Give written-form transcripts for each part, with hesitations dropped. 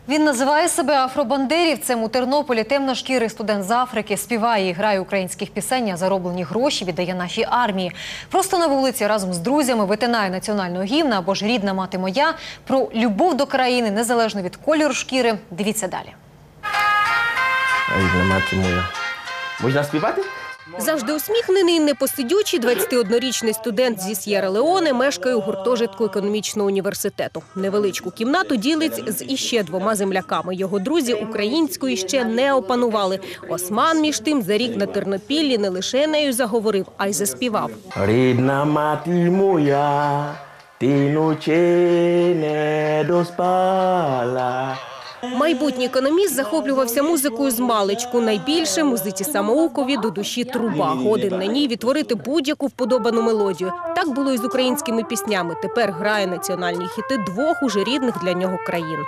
Він називає себе афробандерівцем. У Тернополі темношкірий студент з Африки співає і грає українських пісень, а зароблені гроші віддає нашій армії. Просто на вулиці разом з друзями витинає національного гімна або ж «Рідна мати моя». Про любов до країни, незалежно від кольору шкіри. Дивіться далі. Рідна мати моя. Можна співати? Завжди усміхнений, непосидючий 21-річний студент зі С'єра-Леоне мешкає у гуртожитку економічного університету. Невеличку кімнату ділить з іще двома земляками. Його друзі української ще не опанували. Осман, між тим, за рік на Тернопіллі не лише нею заговорив, а й заспівав. Рідна мати моя, ти ночі не доспала. Майбутній економіст захоплювався музикою з маличку. Найбільше музиці самоукові до душі труба. Годин на ній відтворити будь-яку вподобану мелодію. Так було і з українськими піснями. Тепер грає національні хіти двох уже рідних для нього країн.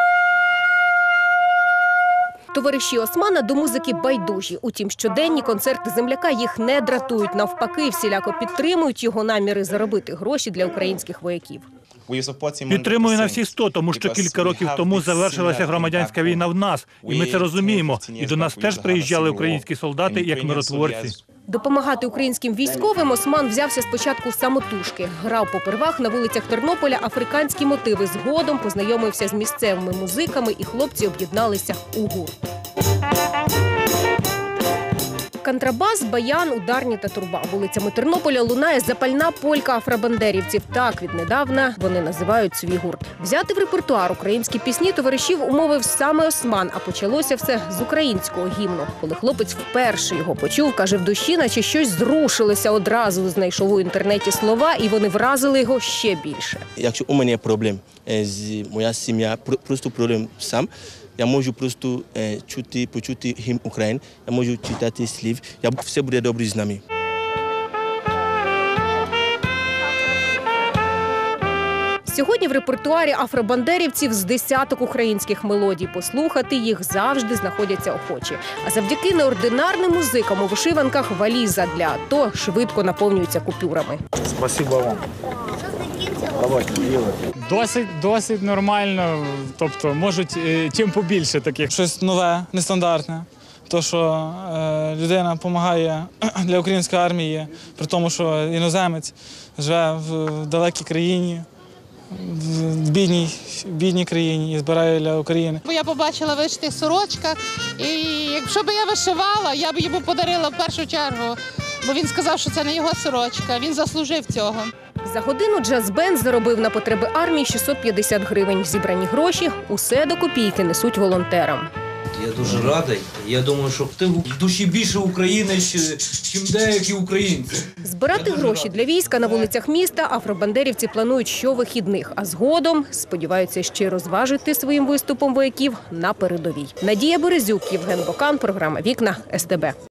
Товариші Османа до музики байдужі. Утім, щоденні концерти земляка їх не дратують. Навпаки, всіляко підтримують його наміри заробити гроші для українських вояків. Підтримую на всі 100, тому що кілька років тому завершилася громадянська війна в нас. І ми це розуміємо. І до нас теж приїжджали українські солдати як миротворці. Допомагати українським військовим Осман взявся спочатку самотужки. Грав попервах на вулицях Тернополя африканські мотиви. Згодом познайомився з місцевими музиками і хлопці об'єдналися у гурт. Контрабас, баян, ударні та труба. Вулицями Тернополя лунає запальна полька афробандерівців. Так віднедавна вони називають свій гурт. Взяти в репертуар українські пісні товаришів умовив саме Осман, а почалося все з українського гімну. Коли хлопець вперше його почув, каже, в душі наче щось зрушилося одразу. Знайшов у інтернеті слова, і вони вразили його ще більше. Якщо у мене проблем з моя сім'я, просто проблем сам, я можу просто почути гімн України, я можу читати слів, все буде добре з нами. Сьогодні в репертуарі афробандерівців з десяток українських мелодій. Послухати їх завжди знаходяться охочі. А завдяки неординарним музикам у вишиванках валіза для АТО швидко наповнюються купюрами. Спасибо вам. Досить нормально, тобто можуть чим побільше таких. Щось нове, нестандартне. То, що людина допомагає для української армії, при тому, що іноземець живе в далекій країні, в бідній країні і збирає для України. Я побачила вишитих сорочках, і якщо б я вишивала, я б йому подарила в першу чергу, бо він сказав, що це не його сорочка, він заслужив цього. За годину джаз-бенд заробив на потреби армії 650 гривень. Зібрані гроші усе до копійки несуть волонтерам. Я дуже радий. Я думаю, що ти в душі більше України, ніж деякі українці. Збирати гроші для війська на вулицях міста афробандерівці планують щовихідних, а згодом сподіваються ще розважити своїм виступом вояків на передовій. Надія Березюк, Євген Бокан, програма «Вікна СТБ».